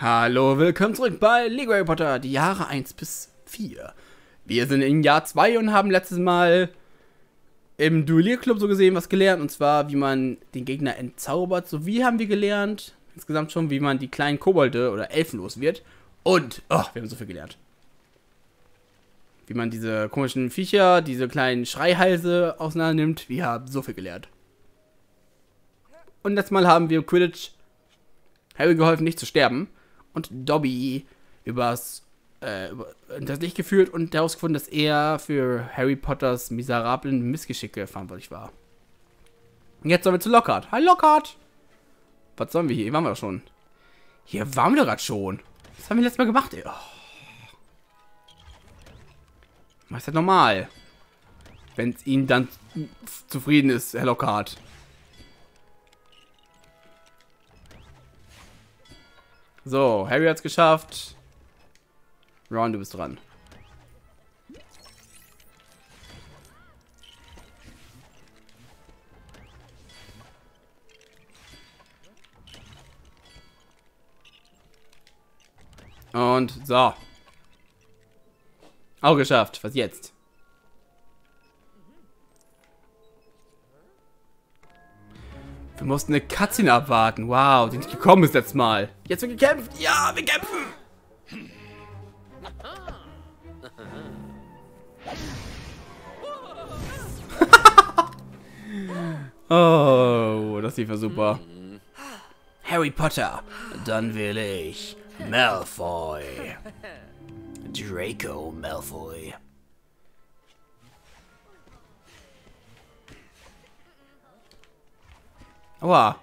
Hallo, willkommen zurück bei Lego Harry Potter, die Jahre 1 bis 4. Wir sind im Jahr 2 und haben letztes Mal im Duellierclub so gesehen was gelernt. Und zwar, wie man den Gegner entzaubert. Sowie haben wir gelernt, insgesamt schon, wie man die kleinen Kobolde oder Elfen los wird. Und, oh, wir haben so viel gelernt. Wie man diese komischen Viecher, diese kleinen Schreihalse auseinander nimmt. Wir haben so viel gelernt. Und letztes Mal haben wir Quidditch Harry geholfen, nicht zu sterben. Und Dobby das Licht geführt und herausgefunden, dass er für Harry Potters miserablen Missgeschicke verantwortlich war. Und jetzt sollen wir zu Lockhart. Hi Lockhart! Was sollen wir hier? Hier waren wir doch schon. Hier waren wir doch gerade schon. Was haben wir letztes Mal gemacht, ey? Oh. Was ist das normal? Wenn es Ihnen dann zufrieden ist, Herr Lockhart. So, Harry hat's geschafft. Ron, du bist dran. Und so. Auch geschafft. Was jetzt? Wir mussten eine Cutscene abwarten. Wow, die nicht gekommen ist letztes Mal. Jetzt wird gekämpft. Ja, wir kämpfen. Oh, das lief ja super. Harry Potter. Dann wähle ich Malfoy. Draco Malfoy. Aua.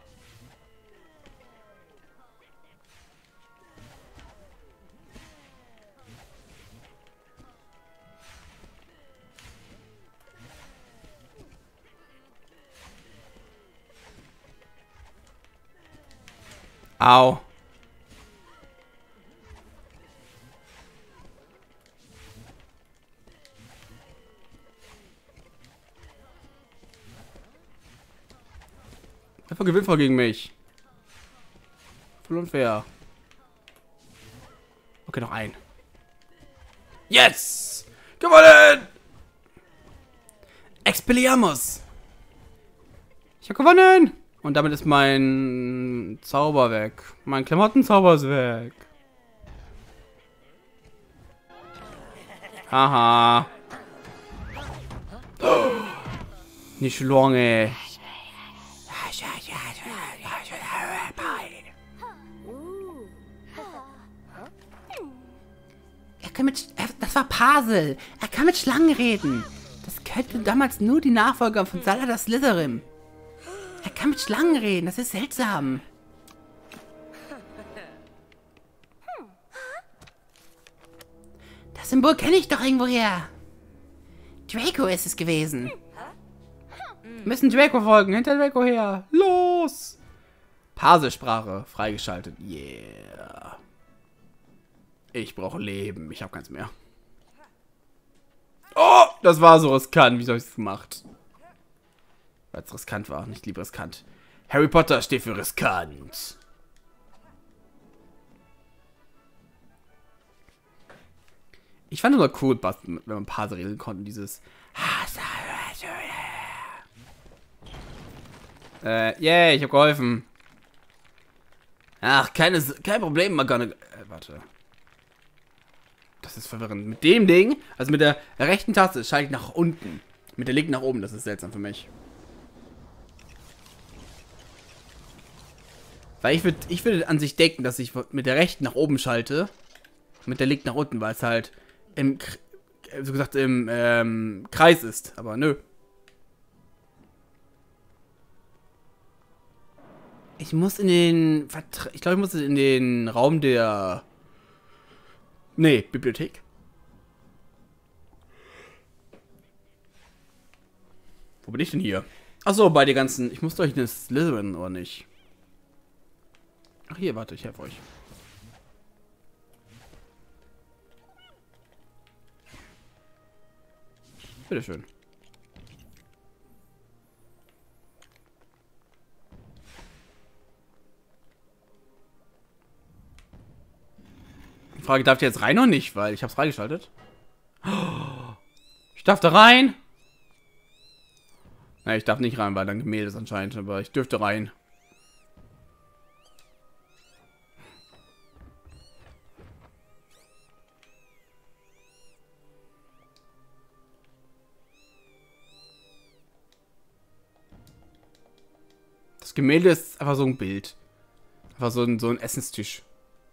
Au. Einfach gewinnt voll gegen mich. Voll unfair. Okay, noch ein. Yes! Gewonnen! Expelliarmus! Ich habe gewonnen! Und damit ist mein Zauber weg. Mein Klamottenzauber ist weg. Haha. Oh, nicht lange. Das war Pasel. Er kann mit Schlangen reden. Das könnte damals nur die Nachfolger von Salazar Slytherin. Er kann mit Schlangen reden. Das ist seltsam. Das Symbol kenne ich doch irgendwoher. Draco ist es gewesen. Wir müssen Draco folgen. Hinter Draco her. Los! Paselsprache freigeschaltet. Yeah. Ich brauche Leben. Ich habe keins mehr. Oh, das war so riskant. Wieso habe ich es gemacht? Weil es riskant war. Nicht lieber riskant. Harry Potter steht für riskant. Ich fand es nur cool, wenn man ein paar regeln konnten. Dieses... yeah, ich habe geholfen. Ach, kein Problem, McGonagall. Warte. Das ist verwirrend. Mit dem Ding, also mit der rechten Taste, schalte ich nach unten. Mit der linken nach oben, das ist seltsam für mich. Weil ich würde an sich denken, dass ich mit der rechten nach oben schalte. Mit der linken nach unten, weil es halt im Kreis ist. Aber nö. Ich muss in den... Ich glaube, ich muss in den Raum der... Nee, Bibliothek. Wo bin ich denn hier? Achso, bei den ganzen... Ich muss doch in Slytherin, oder nicht? Ach, hier, warte, ich helfe euch. Bitteschön. Die Frage, darf ich jetzt rein oder nicht? Weil ich hab's freigeschaltet. Ich darf da rein. Na, ich darf nicht rein, weil dann Gemälde ist anscheinend. Aber ich dürfte rein. Das Gemälde ist einfach so ein Bild. Einfach so ein Essenstisch.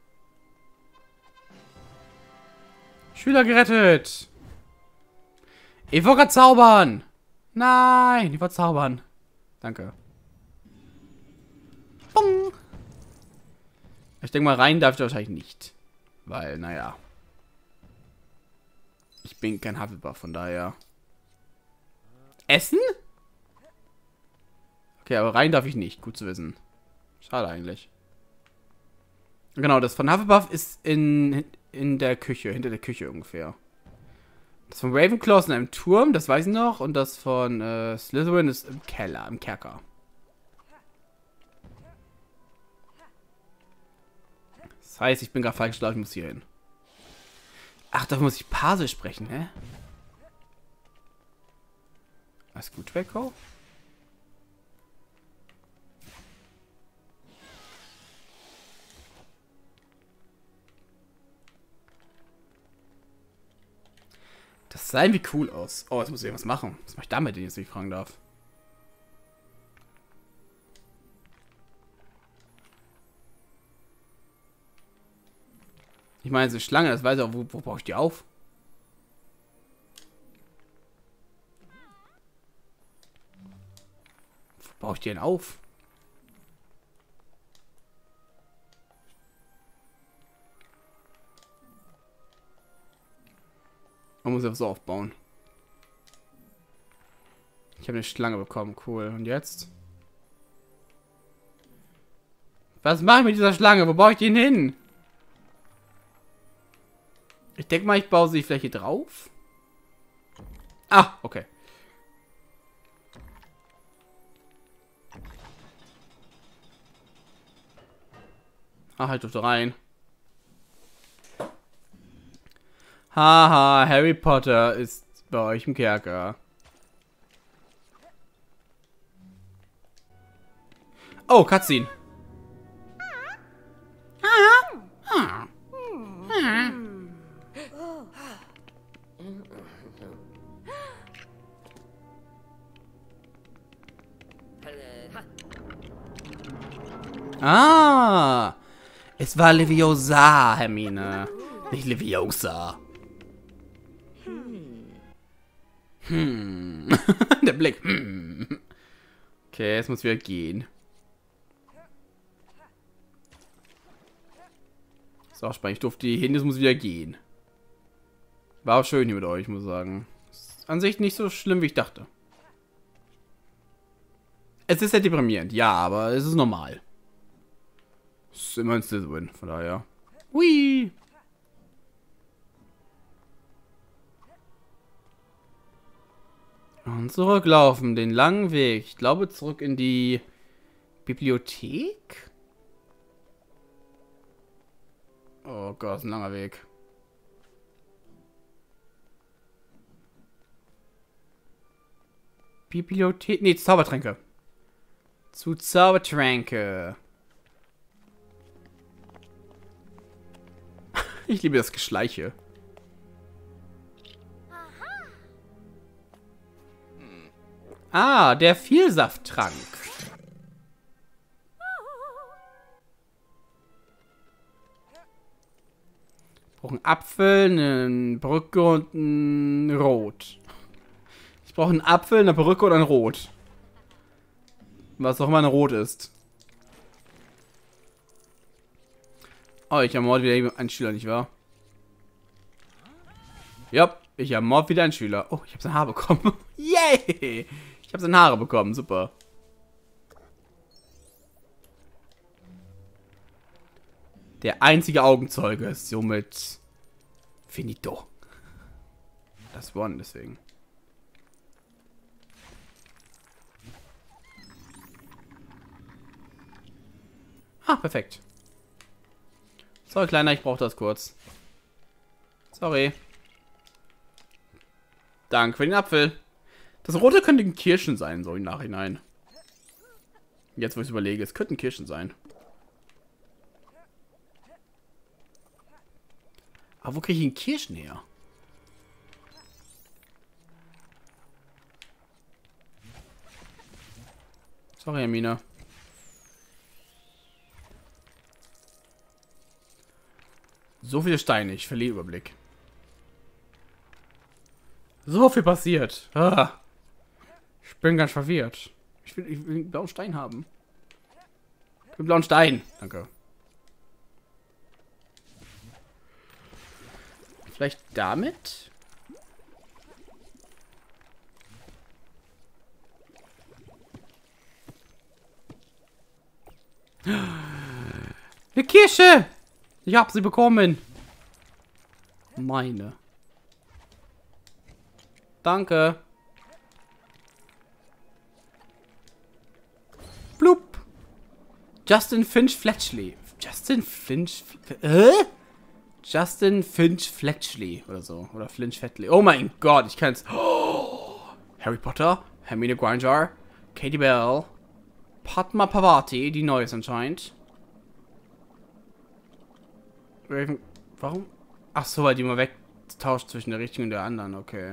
Schüler gerettet. Ich wollte gerade zaubern. Nein, ich wollte zaubern. Danke. Bong. Ich denke mal, rein darf ich wahrscheinlich nicht. Weil, naja. Ich bin kein Hufflepuff, von daher. Essen? Okay, aber rein darf ich nicht. Gut zu wissen. Schade eigentlich. Genau, das von Hufflepuff ist in der Küche, hinter der Küche ungefähr. Das von Ravenclaw ist in einem Turm, das weiß ich noch. Und das von Slytherin ist im Keller, im Kerker. Das heißt, ich bin gerade falsch gelaufen, ich muss hier hin. Ach, da muss ich Parse sprechen, hä? Alles gut, Draco? Das sah irgendwie cool aus. Oh, jetzt muss ich irgendwas machen. Was mache ich damit, wenn ich jetzt nicht fragen darf? Ich meine, diese Schlange, das weiß ich auch, wo baue ich die auf? Wo baue ich die denn auf? Man muss das so aufbauen. Ich habe eine Schlange bekommen, cool. Und jetzt? Was mache ich mit dieser Schlange? Wo baue ich die denn hin? Ich denke mal, ich baue sie vielleicht hier drauf. Ah, okay. Ah, halt doch rein. Haha, Harry Potter ist bei euch im Kerker. Oh, Cutscene. Ah, es war Leviosa, Hermine. Nicht Leviosa. Der Blick. Okay, jetzt muss wieder gehen. Ist auch spannend. Ich durfte hin, jetzt muss wieder gehen. War auch schön hier mit euch, muss ich sagen. Ist an sich nicht so schlimm, wie ich dachte. Es ist ja deprimierend, ja, aber es ist normal. Es ist immer ein Slytherin, von daher. Hui! Und zurücklaufen, den langen Weg. Ich glaube, zurück in die Bibliothek? Oh Gott, ist ein langer Weg. Bibliothek? Nee, Zaubertränke. Zu Zaubertränke. Ich liebe das Geschleiche. Ah, der Vielsafttrank. Ich brauche einen Apfel, eine Perücke und ein Rot. Ich brauche einen Apfel, eine Perücke und ein Rot. Was auch immer ein Rot ist. Oh, ich ermorde wieder einen Schüler, nicht wahr? Ja, ich ermorde wieder einen Schüler. Oh, ich habe sein Haar bekommen. Yay! Ich habe seine Haare bekommen, super. Der einzige Augenzeuge ist somit finito. Das One, deswegen. Ah, perfekt. So, Kleiner, ich brauche das kurz. Sorry. Danke für den Apfel. Das Rote könnten Kirschen sein, so im Nachhinein. Jetzt, wo ich es überlege, es könnten Kirschen sein. Aber wo kriege ich denn Kirschen her? Sorry, Hermine. So viele Steine, ich verliere Überblick. So viel passiert. Ah. Ich bin ganz verwirrt. Ich will einen blauen Stein haben. Ich will einen blauen Stein. Danke. Vielleicht damit? Eine Kirsche! Ich habe sie bekommen. Meine. Danke. Blub. Justin Finch Fletchley. Justin Finch... Justin Finch Fletchley oder so. Oder Finch Fletchley. Oh mein Gott, ich kann's. Oh. Harry Potter, Hermine Granger, Katie Bell, Padma Pavati, die neue ist anscheinend. Warum? Ach so, weil die mal wegtauscht zwischen der richtigen und der anderen. Okay.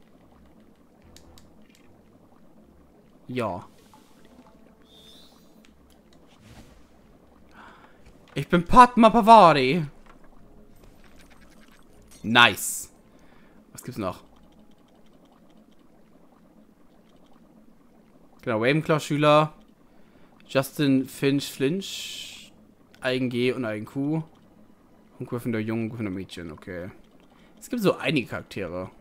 Ja. Ich bin Padma Pavati. Nice. Was gibt's noch? Genau, Ravenclaw-Schüler. Justin Finch Flinch. Eigen G und Eigen Q. Und Gryffindor Jungen, Gryffindor Mädchen, okay. Es gibt so einige Charaktere.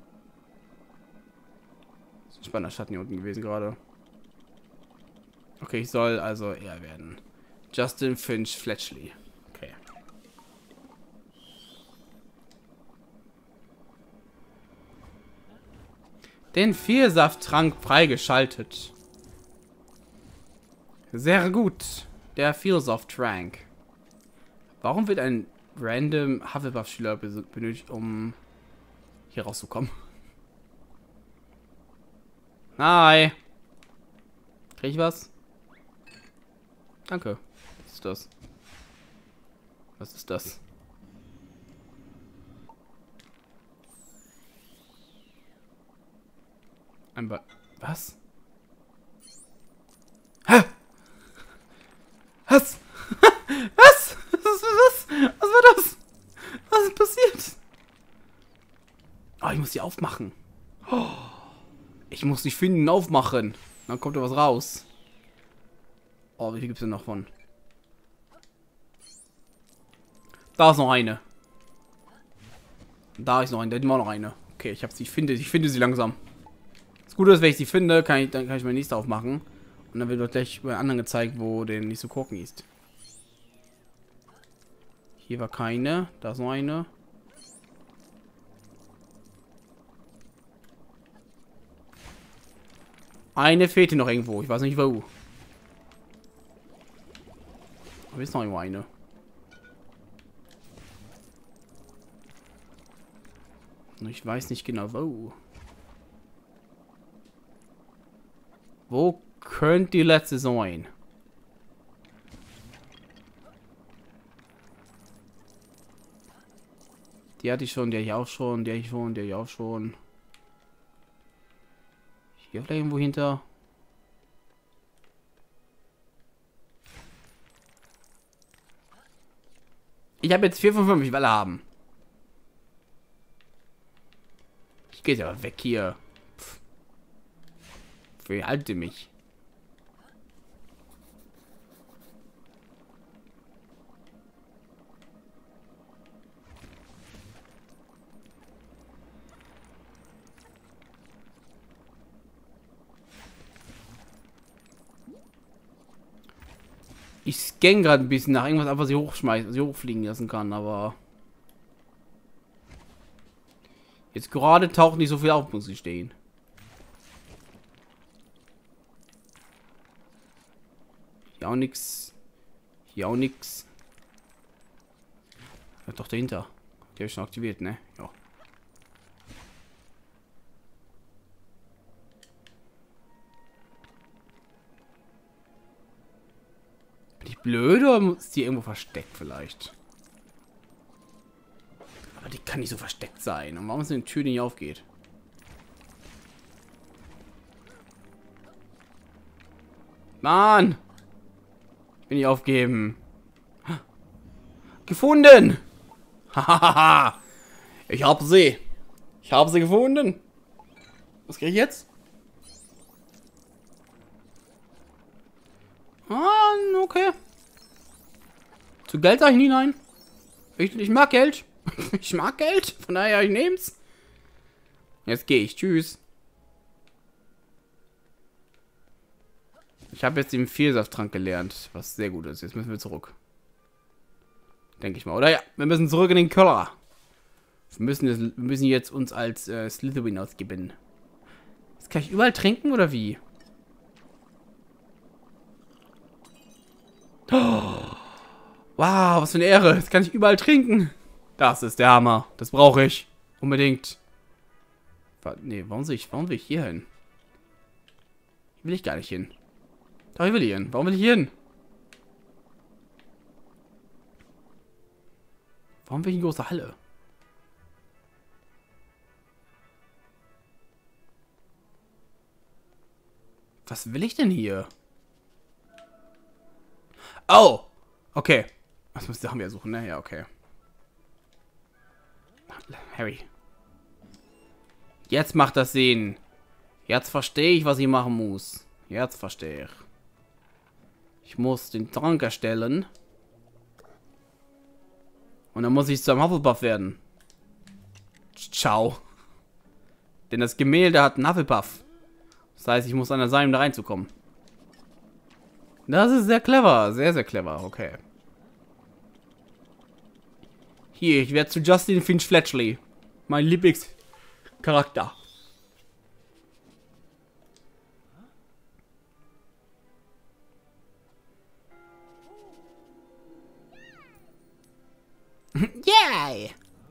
Das ist ein spannender Schatten hier unten gewesen gerade. Okay, ich soll also er werden. Justin Finch Fletchley. Okay. Den Vielsafttrank freigeschaltet. Sehr gut. Der Vielsafttrank. Warum wird ein random Hufflepuff-Schüler benötigt, um hier rauszukommen? Hi. Krieg ich was? Danke. Was ist das? Was ist das? Was? Hä? Was? Was? Was war das? Was ist passiert? Oh, ich muss die aufmachen. Oh, ich muss die finden, aufmachen. Dann kommt da was raus. Oh, wie viel gibt es denn noch von? Da ist noch eine. Da ist noch eine. Da ist immer noch eine. Okay, ich habe sie. Ich finde sie langsam. Das Gute ist, wenn ich sie finde, dann kann ich meine nächste aufmachen. Und dann wird dort gleich bei anderen gezeigt, wo der nicht so gucken ist. Hier war keine. Da ist noch eine. Eine fehlte noch irgendwo. Ich weiß nicht wo. Aber ist noch irgendwo eine. Ich weiß nicht genau wo. Wo könnte die letzte sein? Die hatte ich schon, die hatte ich auch schon, die hatte ich schon, die hatte ich auch schon. Hier vielleicht irgendwo hinter. Ich habe jetzt 4 von 5, ich will alle haben. Ich gehe aber weg hier. Verhalte mich. Ich scanne gerade ein bisschen nach irgendwas, was ich hochschmeißen, was ich hochfliegen lassen kann, aber jetzt gerade taucht nicht so viel auf, muss ich stehen. Hier auch nix. Hier auch nix. Ja, doch dahinter. Die habe ich schon aktiviert, ne? Ja. Bin ich blöd oder ist die irgendwo versteckt vielleicht? Aber die kann nicht so versteckt sein. Und warum ist denn die Tür, die nicht aufgeht? Mann! Ich will nicht aufgeben. Gefunden! Hahaha! Ich habe sie! Ich habe sie gefunden! Was kriege ich jetzt? Ah, okay. Zu Geld sage ich nie nein. Ich mag Geld. Ich mag Geld. Von daher, ich nehm's. Jetzt gehe ich. Tschüss. Ich habe jetzt den Vielsafttrank gelernt, was sehr gut ist. Jetzt müssen wir zurück. Denke ich mal. Oder ja, wir müssen zurück in den Keller. Wir müssen jetzt uns als Slytherin ausgeben. Das kann ich überall trinken, oder wie? Oh, wow, was für eine Ehre. Das kann ich überall trinken. Das ist der Hammer. Das brauche ich. Unbedingt. Nee, warum will ich hier hin? Hier will ich gar nicht hin. Doch, hier will ich hin. Warum will ich hier hin? Warum will ich in die große Halle? Was will ich denn hier? Oh! Okay. Das müsste haben wir suchen, ne? Ja, okay. Harry. Jetzt macht das Sinn. Jetzt verstehe ich, was ich machen muss. Jetzt verstehe ich. Ich muss den Trank erstellen. Und dann muss ich zum Hufflepuff werden. Ciao. Denn das Gemälde hat einen Hufflepuff. Das heißt, ich muss an der Seite, um da reinzukommen. Das ist sehr clever. Sehr, sehr clever. Okay. Hier, ich werde zu Justin Finch Fletchley. Mein Lieblingscharakter. Yay!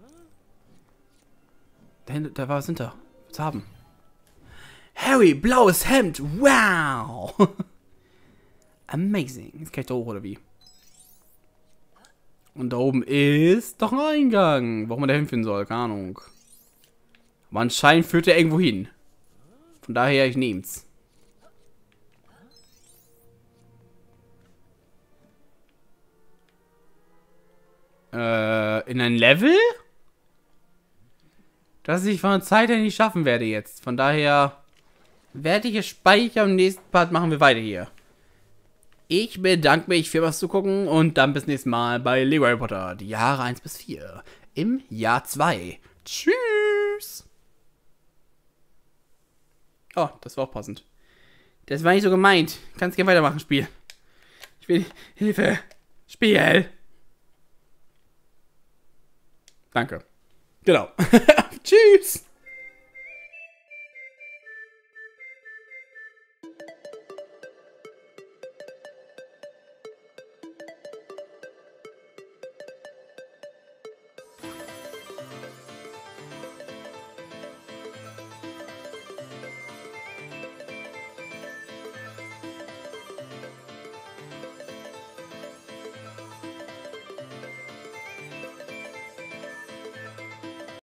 Da war was hinter. Was haben? Harry, blaues Hemd. Wow! Amazing. Jetzt kann ich da hoch, oder wie? Und da oben ist doch ein Eingang. Warum man da hinfinden soll, keine Ahnung. Aber anscheinend führt er irgendwo hin. Von daher, ich nehm's. In ein Level? Das ich von der Zeit her nicht schaffen werde jetzt. Von daher werde ich es speichern. Im nächsten Part machen wir weiter hier. Ich bedanke mich für was zu gucken und dann bis nächstes Mal bei Lego Harry Potter, die Jahre 1 bis 4 im Jahr 2. Tschüss! Oh, das war auch passend. Das war nicht so gemeint. Kannst gerne weitermachen, Spiel. Ich will Hilfe. Spiel. Danke. Genau. Tschüss!